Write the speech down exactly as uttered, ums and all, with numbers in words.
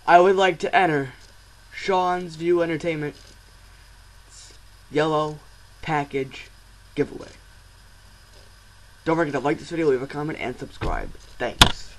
I would like to enter Sean's View Entertainment yellow package giveaway. Don't forget to like this video, leave a comment, and subscribe. Thanks.